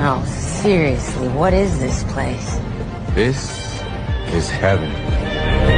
No, seriously, what is this place? This is heaven.